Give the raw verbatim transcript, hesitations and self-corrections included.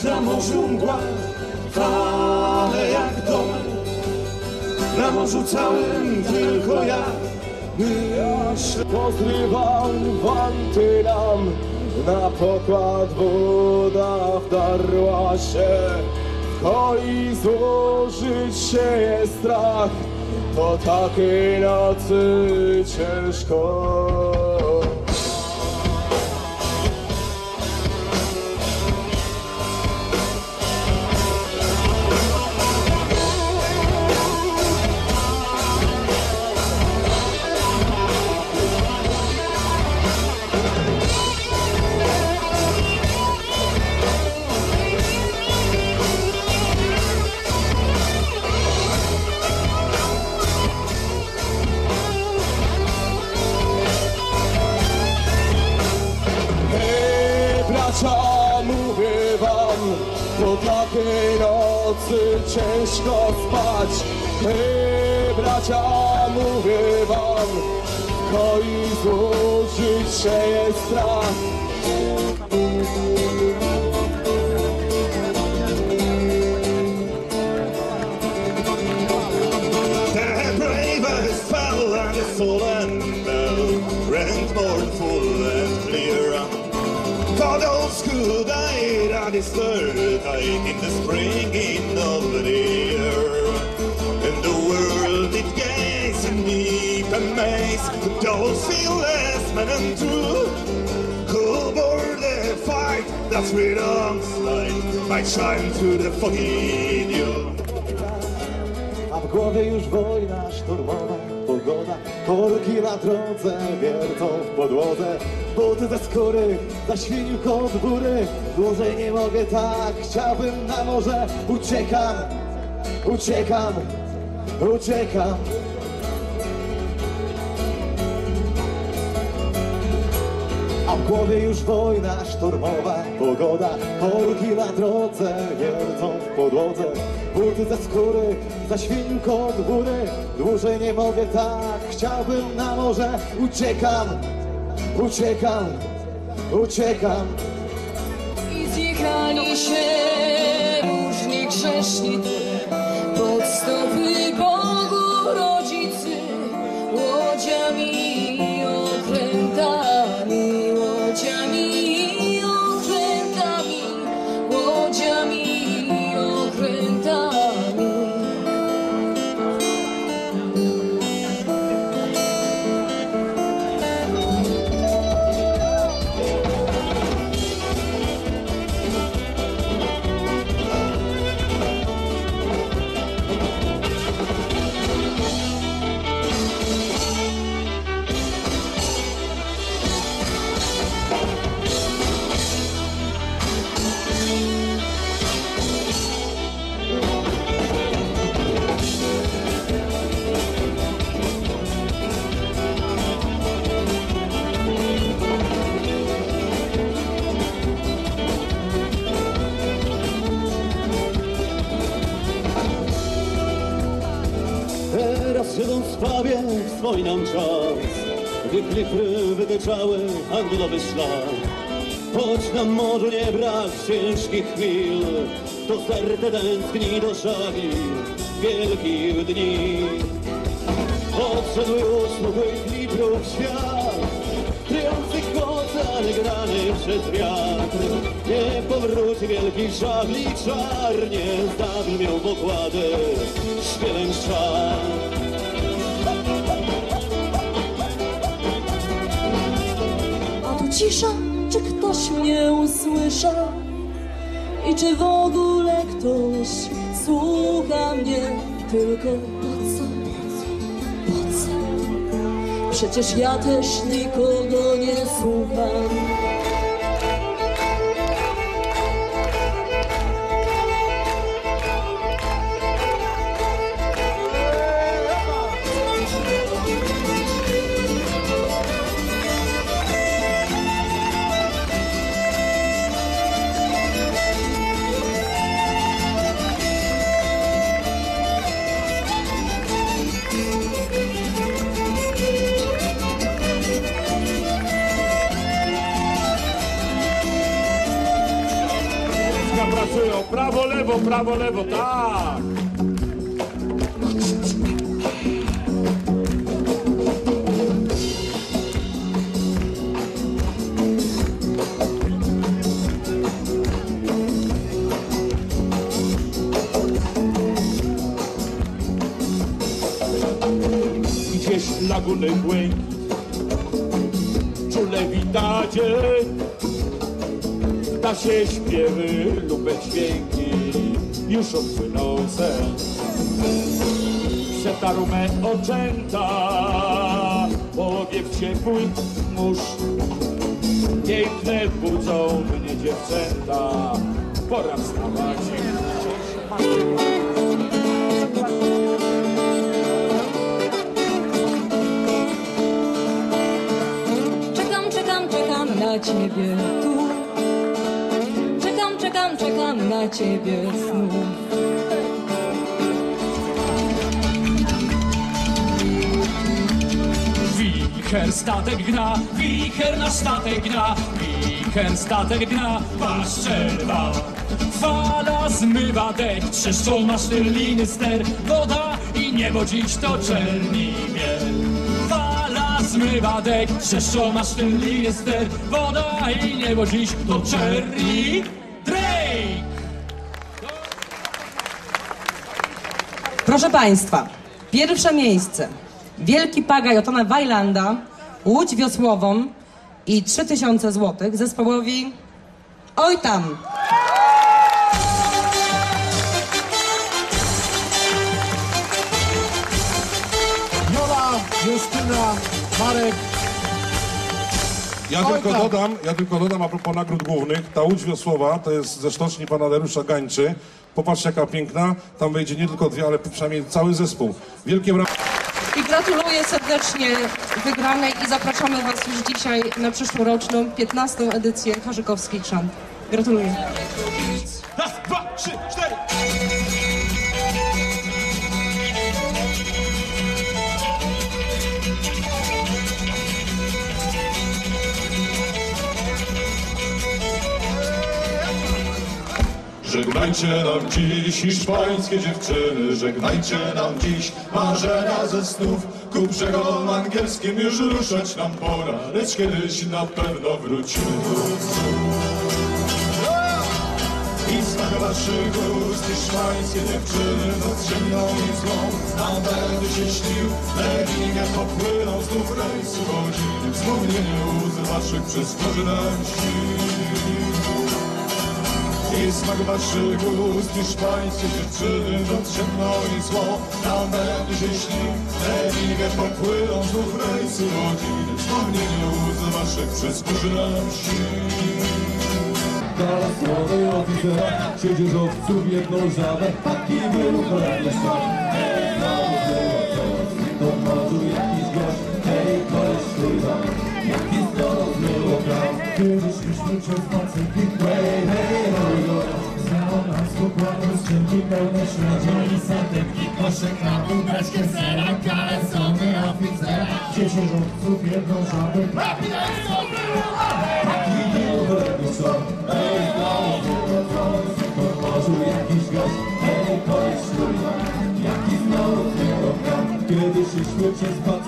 Choć na morzu mgła, fale jak dom. Na morzu całym tylko ja myślę. Pozrywam wanty nam, na pokład woda wdarła się. W koi złożyć się jest strach, po takiej nocy ciężko. Mówię wam, po takiej nocy ciężko spać. Hej bracia, mówię wam, w koi złożyć się jest strach. The bravest fell and the fallen bell rang mournful and clear. For those who died on this third night in the springing of the year, and the world did gaze in deep amaze, those fearless men and true, who bore the fight that freedom's light might shine through the foggy dew. A w głowie już wojna szturmowa, pogoda, korki na drodze wiercą w podłodze. Buty ze skóry, zaświnił kot góry. Dłużej nie mogę tak, chciałbym na morze. Uciekam, uciekam, uciekam. A w głowie już wojna szturmowa, pogoda, korki na drodze wiercą w podłodze. Buty ze skóry, zaświnił kot góry. Dłużej nie mogę tak, chciałbym na morze. Uciekam, uciekam, uciekam. I zjechali się różni grzesznicy pod stopy Bogu rodzicy, łodziami i okrętami, łodziami i okrętami, łodziami i okrętami. Teraz żydą w sprawie, wspominam czas, gdy klifry wytyczały handlowy szlak. Choć na morzu nie brak ciężkich chwil, to serce tęskni do żagli wielkich dni. Odszedł już smukłych klifrów świat, kryjących oceany grany przez wiatr. Nie powróci wielkich żagli czarnie, zabrzmią pokłady śpiewem szczar. A tu cisza, czy ktoś mnie usłysza? I czy w ogóle ktoś słucha mnie? Tylko po co? Po co? Przecież ja też nikogo nie słucham. lewo, prawo, lewo, tak. Gdzieś laguny błękit, czule witacie, da się śpiewy lube dźwięki, już odpłynął sen. Przetarł me oczęta, powiew ciepły mórz. Piękne budzą mnie dziewczęta, pora wstawać. Na ciebie tu. Czekam, czekam, czekam na ciebie znów. Wicher statek gna, wicher na statek gna, wicher statek gna, paszczerwa. Fala zmywa dek, trzeszczą maszty, liny, ster, woda i niebo dziś to czerni biel. Zmywa dek, trzeszczą maszty, liny, ster, woda i niebo dziś to Cherry Drake. Proszę Państwa, pierwsze miejsce. Wielki Pagaj Otona Wajlanda, łódź wiosłową i trzy tysiące złotych zespołowi Oj tam. Jola, Justyna, Marek. Ja tylko dodam, ja tylko dodam a propos nagród głównych. Ta łódź wiosłowa to jest ze sztoczni pana Dariusza Gańczy. Popatrzcie jaka piękna. Tam wejdzie nie tylko dwie, ale przynajmniej cały zespół. Wielkie brawa. I gratuluję serdecznie wygranej i zapraszamy Was już dzisiaj na przyszłoroczną piętnastą edycję Harzykowskich Szant. Gratuluję. Raz, dwa, trzy, cztery. Żegnajcie nam dziś hiszpańskie dziewczyny, żegnajcie nam dziś marzenia ze snów. Ku brzegom angielskim już ruszać nam pora, lecz kiedyś na pewno wrócimy tu. I smak waszych ust, hiszpańskie dziewczyny, noc ciemną i złą, nam będę się śnił. Lewigę popłyną znów rejsu godziny, wspomnienie łz waszych przysporzy nam sił. I smak waszych ust, hiszpańskie dziewczyny, noc ciemną i złą, nam będzie się śnił. Lewigę popłyną znów rejsu godziny, wspomnienie łz waszych przysporzy nam sił. Słowy oficera, siedzi z owców jedną żabę, taki był kolejny szat. Hej, znowu było coś, to morzu jakiś gość. Hej, koleś kurwa, jaki znowu było grał. Kiedyś szliśmy przez Pacyfik Way, hej, rojo. Znało nas pokładu skrzynki pełne śledzia i satynki, koszek na półbeczkę sera, kalesony oficera. Dziesięć owców jedną żabę, taki był kolejny szat. Jakiś gość, hej, koleś kurwa, jaki znowu tylko brat. Kiedyś szliśmy przez